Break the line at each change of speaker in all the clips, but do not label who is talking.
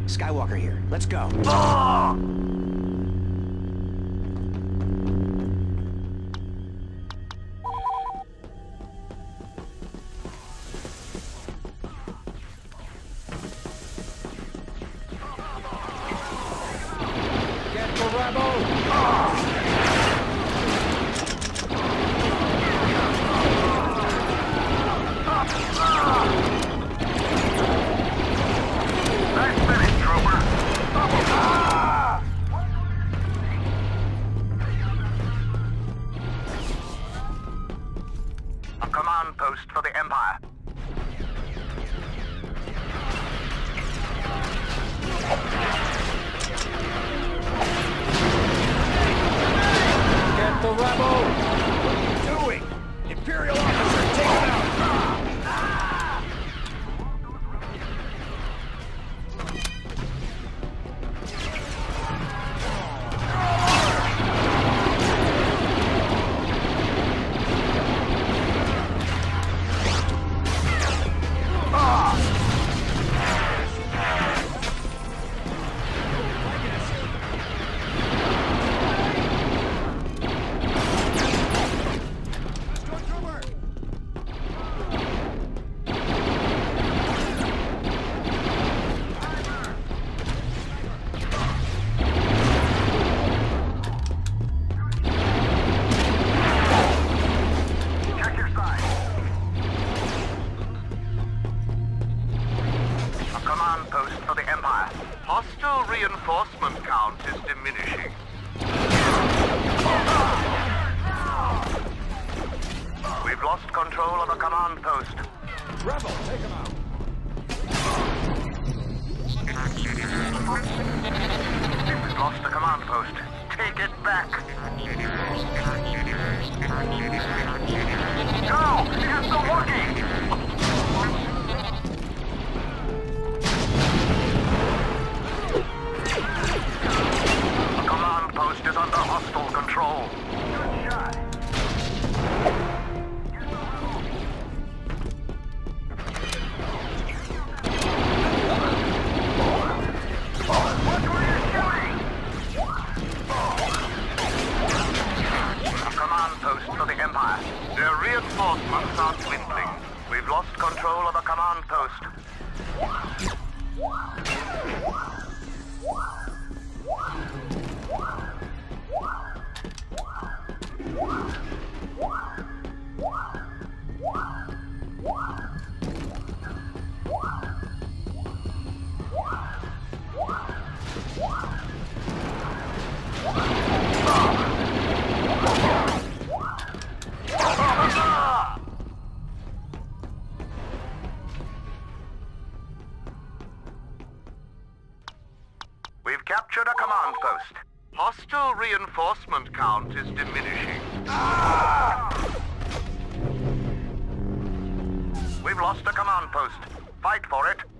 Skywalker here. Let's go.
Get the rebel!
Nice finish, trooper. A command post for the Empire.
Get the rebel! What are you doing? Imperial officer, take him out!
Check your side. A command post for the Empire. Hostile reinforcement count is diminishing. We've lost control of a command post.
Rebel, take him out!
We've lost the command post. Take it back. No! It isn't working! The command post is under hostile control. Good shot. Watch where you're shooting! A command post for the Empire. Their reinforcements are dwindling. We've lost control of a command post. We've captured a command post. Hostile reinforcement count is diminishing. We've lost a command post. Fight for it.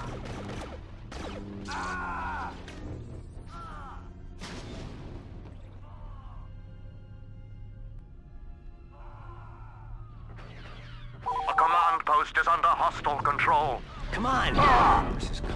A command post is under hostile control.
Come on. This is cool.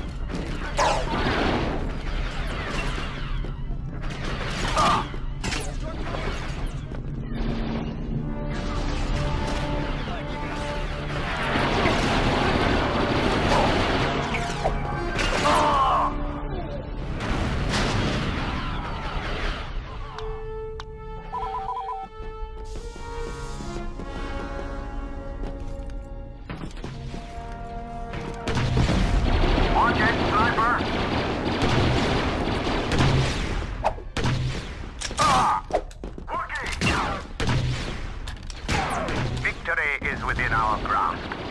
Watch it, sniper! Working! Victory is within our grasp.